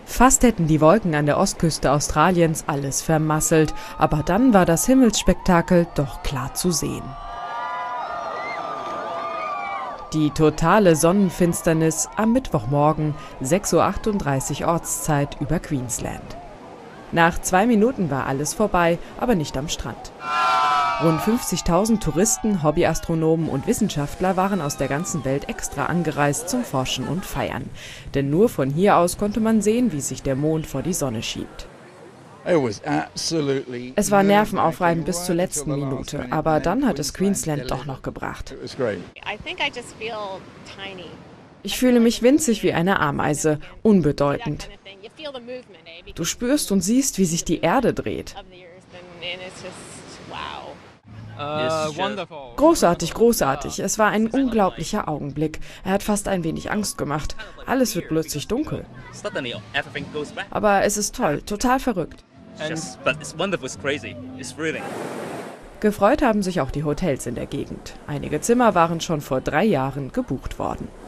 Fast hätten die Wolken an der Ostküste Australiens alles vermasselt, aber dann war das Himmelsspektakel doch klar zu sehen. Die totale Sonnenfinsternis am Mittwochmorgen, 6:38 Uhr Ortszeit über Queensland. Nach 2 Minuten war alles vorbei, aber nicht am Strand. Rund 50.000 Touristen, Hobbyastronomen und Wissenschaftler waren aus der ganzen Welt extra angereist zum Forschen und Feiern. Denn nur von hier aus konnte man sehen, wie sich der Mond vor die Sonne schiebt. Es war nervenaufreibend bis zur letzten Minute, aber dann hat es Queensland doch noch gebracht. Ich fühle mich winzig wie eine Ameise, unbedeutend. Du spürst und siehst, wie sich die Erde dreht. Großartig, großartig. Es war ein unglaublicher Augenblick. Er hat fast ein wenig Angst gemacht. Alles wird plötzlich dunkel. Aber es ist toll, total verrückt. Gefreut haben sich auch die Hotels in der Gegend. Einige Zimmer waren schon vor 3 Jahren gebucht worden.